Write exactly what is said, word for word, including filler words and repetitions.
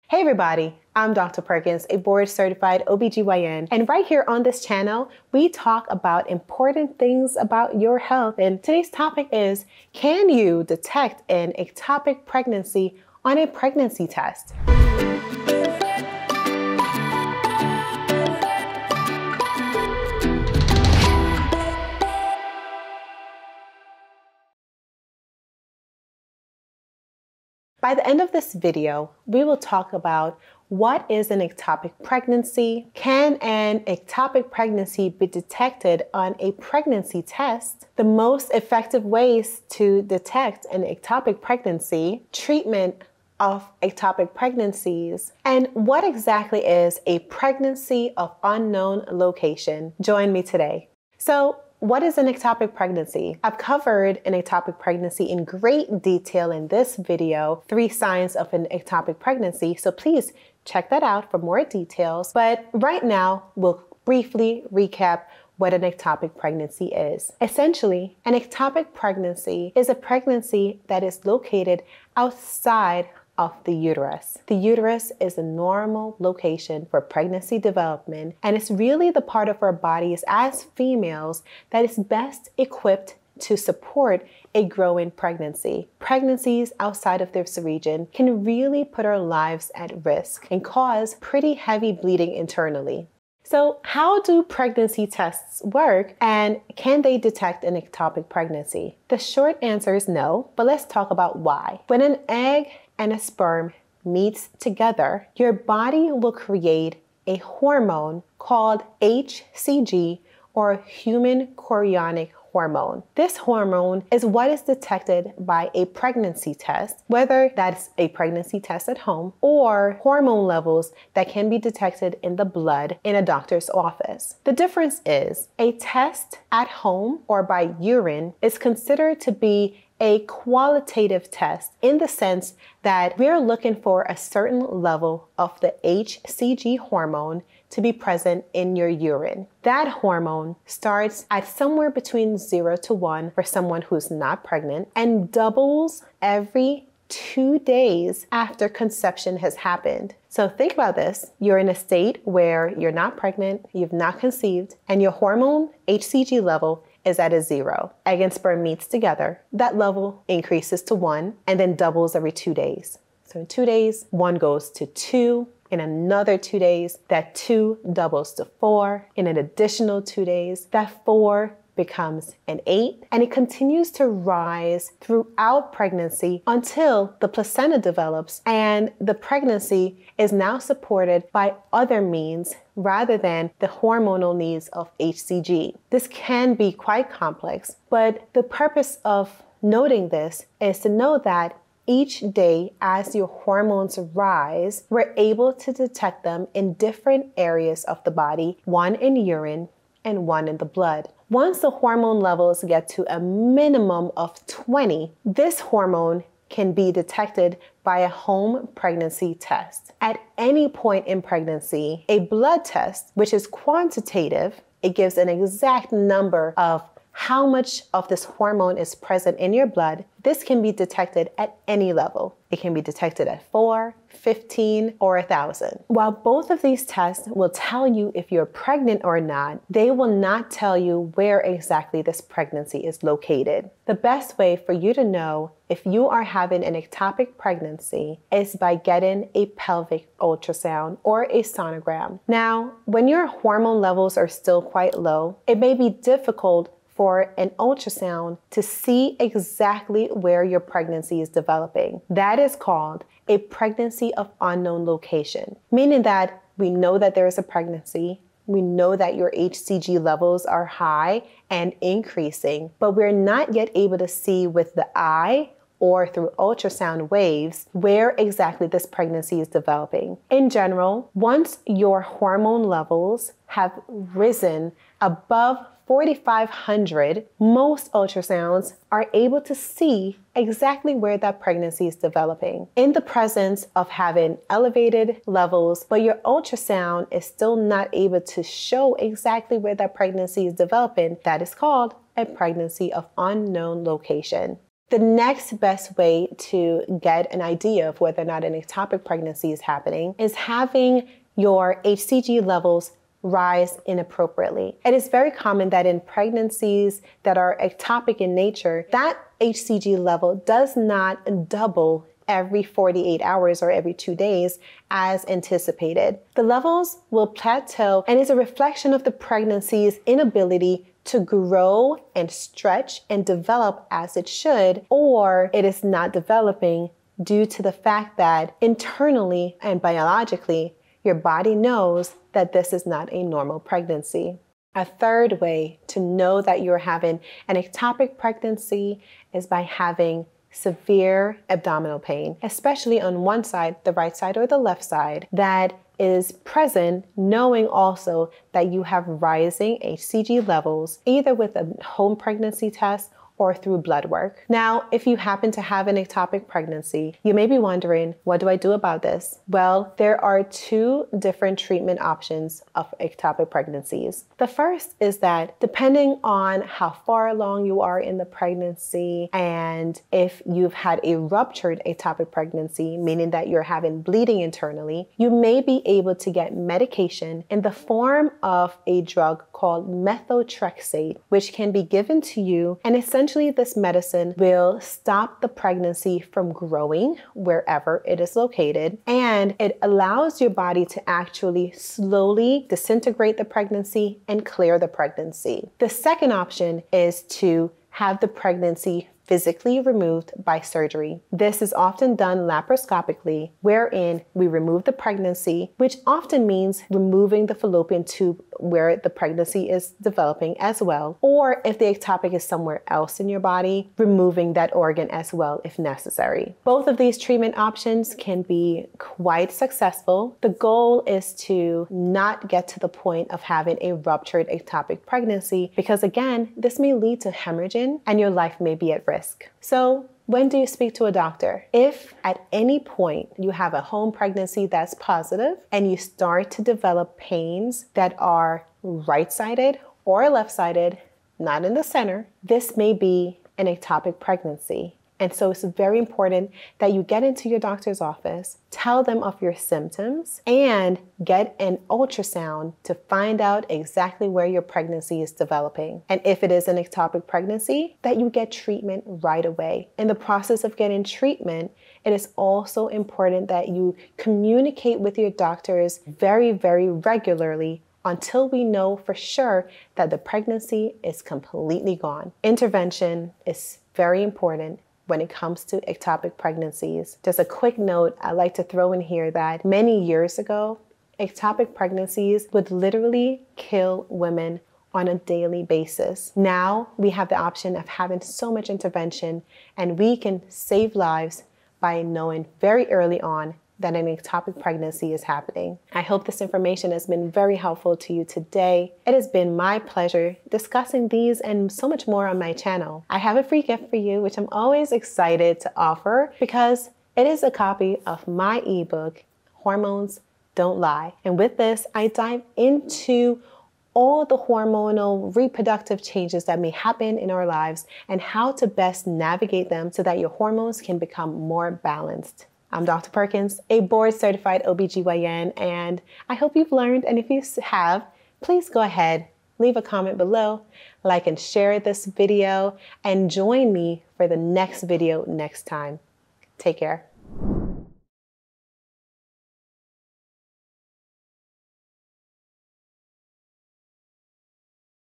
Hey everybody, I'm Doctor Perkins, a board-certified O B G Y N, and right here on this channel, we talk about important things about your health. And today's topic is, can you detect an ectopic pregnancy on a pregnancy test? By the end of this video, we will talk about what is an ectopic pregnancy, can an ectopic pregnancy be detected on a pregnancy test, the most effective ways to detect an ectopic pregnancy, treatment of ectopic pregnancies, and what exactly is a pregnancy of unknown location. Join me today. So, what is an ectopic pregnancy? I've covered an ectopic pregnancy in great detail in this video, three signs of an ectopic pregnancy, so please check that out for more details. But right now, we'll briefly recap what an ectopic pregnancy is. Essentially, an ectopic pregnancy is a pregnancy that is located outside of the uterus. The uterus is a normal location for pregnancy development, and it's really the part of our bodies as females that is best equipped to support a growing pregnancy. Pregnancies outside of this region can really put our lives at risk and cause pretty heavy bleeding internally. So how do pregnancy tests work, and can they detect an ectopic pregnancy? The short answer is no, but let's talk about why. When an egg and a sperm meets together, your body will create a hormone called H C G, or human chorionic hormone. This hormone is what is detected by a pregnancy test, whether that's a pregnancy test at home or hormone levels that can be detected in the blood in a doctor's office. The difference is a test at home or by urine is considered to be a qualitative test in the sense that we're looking for a certain level of the H C G hormone to be present in your urine. That hormone starts at somewhere between zero to one for someone who's not pregnant and doubles every two days after conception has happened. So think about this. You're in a state where you're not pregnant, you've not conceived, and your hormone H C G level is at a zero. Egg and sperm meets together. That level increases to one and then doubles every two days. So in two days, one goes to two. In another two days, that two doubles to four. In an additional two days, that four becomes an eight, and it continues to rise throughout pregnancy until the placenta develops and the pregnancy is now supported by other means rather than the hormonal needs of H C G. This can be quite complex, but the purpose of noting this is to know that each day as your hormones rise, we're able to detect them in different areas of the body, one in urine and one in the blood. Once the hormone levels get to a minimum of twenty, this hormone can be detected by a home pregnancy test. At any point in pregnancy, a blood test, which is quantitative, it gives an exact number of how much of this hormone is present in your blood. This can be detected at any level. It can be detected at four, fifteen, or one thousand. While both of these tests will tell you if you're pregnant or not, they will not tell you where exactly this pregnancy is located. The best way for you to know if you are having an ectopic pregnancy is by getting a pelvic ultrasound or a sonogram. Now, when your hormone levels are still quite low, it may be difficult for an ultrasound to see exactly where your pregnancy is developing. That is called a pregnancy of unknown location, meaning that we know that there is a pregnancy, we know that your H C G levels are high and increasing, but we're not yet able to see with the eye or through ultrasound waves where exactly this pregnancy is developing. In general, once your hormone levels have risen above forty-five hundred, most ultrasounds are able to see exactly where that pregnancy is developing. In the presence of having elevated levels, but your ultrasound is still not able to show exactly where that pregnancy is developing, that is called a pregnancy of unknown location. The next best way to get an idea of whether or not an ectopic pregnancy is happening is having your H C G levels rise inappropriately. It is very common that in pregnancies that are ectopic in nature, that H C G level does not double every forty-eight hours or every two days as anticipated. The levels will plateau and is a reflection of the pregnancy's inability to grow and stretch and develop as it should, or it is not developing due to the fact that internally and biologically, your body knows that this is not a normal pregnancy. A third way to know that you're having an ectopic pregnancy is by having severe abdominal pain, especially on one side, the right side or the left side, that is present, knowing also that you have rising H C G levels, either with a home pregnancy test or through blood work. Now, if you happen to have an ectopic pregnancy, you may be wondering, what do I do about this? Well, there are two different treatment options of ectopic pregnancies. The first is that depending on how far along you are in the pregnancy and if you've had a ruptured ectopic pregnancy, meaning that you're having bleeding internally, you may be able to get medication in the form of a drug called methotrexate, which can be given to you, and essentially this medicine will stop the pregnancy from growing wherever it is located, and it allows your body to actually slowly disintegrate the pregnancy and clear the pregnancy. The second option is to have the pregnancy physically removed by surgery. This is often done laparoscopically, wherein we remove the pregnancy, which often means removing the fallopian tube where the pregnancy is developing as well. Or if the ectopic is somewhere else in your body, removing that organ as well if necessary. Both of these treatment options can be quite successful. The goal is to not get to the point of having a ruptured ectopic pregnancy, because again, this may lead to hemorrhaging and your life may be at risk. So when do you speak to a doctor? If at any point you have a home pregnancy that's positive and you start to develop pains that are right-sided or left-sided, not in the center, this may be an ectopic pregnancy. And so it's very important that you get into your doctor's office, tell them of your symptoms, and get an ultrasound to find out exactly where your pregnancy is developing. And if it is an ectopic pregnancy, that you get treatment right away. In the process of getting treatment, it is also important that you communicate with your doctors very, very regularly until we know for sure that the pregnancy is completely gone. Intervention is very important when it comes to ectopic pregnancies. Just a quick note I'd like to throw in here that many years ago, ectopic pregnancies would literally kill women on a daily basis. Now we have the option of having so much intervention, and we can save lives by knowing very early on that an ectopic pregnancy is happening. I hope this information has been very helpful to you today. It has been my pleasure discussing these and so much more on my channel. I have a free gift for you, which I'm always excited to offer because it is a copy of my ebook, Hormones Don't Lie. And with this, I dive into all the hormonal reproductive changes that may happen in our lives and how to best navigate them so that your hormones can become more balanced. I'm Doctor Perkins, a board-certified O B G Y N, and I hope you've learned, and if you have, please go ahead, leave a comment below, like and share this video, and join me for the next video next time. Take care.